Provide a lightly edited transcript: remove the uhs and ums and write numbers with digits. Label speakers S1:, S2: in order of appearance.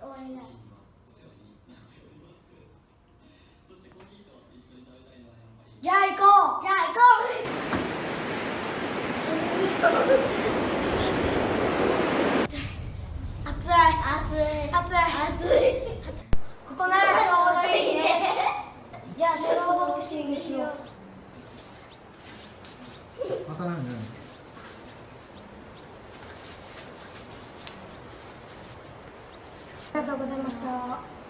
S1: お願い。じゃあ行こう。じゃあ行こう。熱い熱い。ここならちょうどいいね。じゃあシャドーボクシングしよう。
S2: 当たらんじゃない。
S1: ありがとうございました。